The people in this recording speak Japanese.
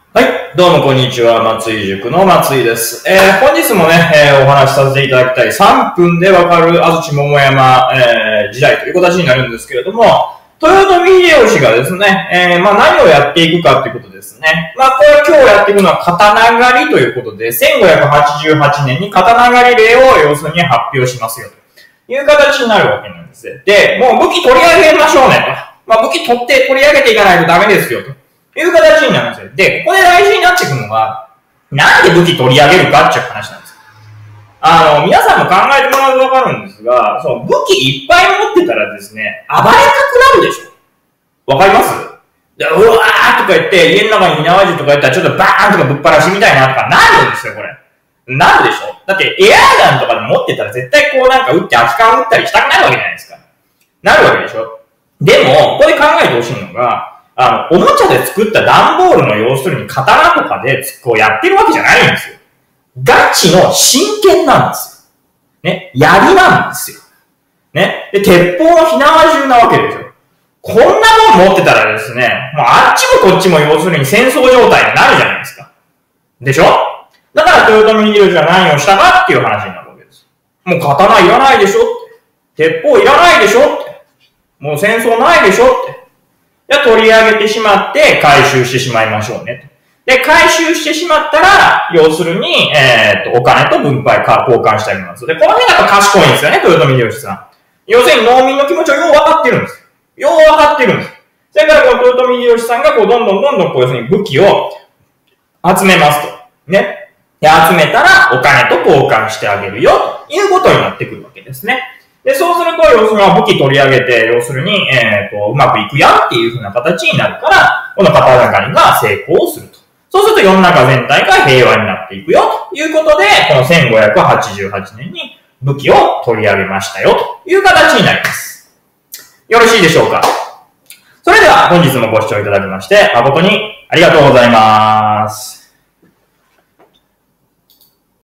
はい。どうもこんにちは。松井塾の松井です。本日もね、お話しさせていただきたい3分でわかる安土桃山、時代という形になるんですけれども、豊臣秀吉がですね、何をやっていくかということですね。これは今日やっていくのは刀狩りということで、1588年に刀狩り令を要するに発表しますよという形になるわけなんです。で、もう武器取り上げましょうねと。武器取り上げていかないとダメですよと。いう形になるんですよ。で、ここで大事になってくるのが、なんで武器取り上げるかっていう話なんです。皆さんも考えてもらうとわかるんですが、その武器いっぱい持ってたらですね、暴れたくなるでしょ。わかります？で、うわーとか言って、家の中に火縄銃とか言ったらちょっとバーンとかぶっ放しみたいなとかなるんですよ、これ。なるでしょ。だってエアガンとかで持ってたら絶対こうなんか撃って空き缶撃ったりしたくなるわけじゃないですか。なるわけでしょ。でも、ここで考えてほしいのが、おもちゃで作った段ボールの要するに刀とかでこうやってるわけじゃないんですよ。ガチの真剣なんですよ。ね。槍なんですよ。ね。で、鉄砲の火縄銃なわけですよ。こんなもん持ってたらですね、もうあっちもこっちも要するに戦争状態になるじゃないですか。でしょ？だから豊臣秀吉は何をしたかっていう話になるわけです。もう刀いらないでしょって。鉄砲いらないでしょって。もう戦争ないでしょって。取り上げてしまって回収してしまいましょうね。で、回収してしまったら、要するに、お金と分配交換してあげます。で、この辺が賢いんですよね、豊臣秀吉さん。要するに農民の気持ちをよう分かってるんです。よう分かってるんです。それからこの豊臣秀吉さんがこうどんどんこう要するに武器を集めますと。ね。で、集めたらお金と交換してあげるよ、ということになってくるわけですね。で、そうすると、要するに武器取り上げて、要するに、うまくいくやんっていう風な形になるから、この刀狩りが成功すると。そうすると世の中全体が平和になっていくよ、ということで、この1588年に武器を取り上げましたよ、という形になります。よろしいでしょうか？それでは、本日もご視聴いただきまして、誠にありがとうございます。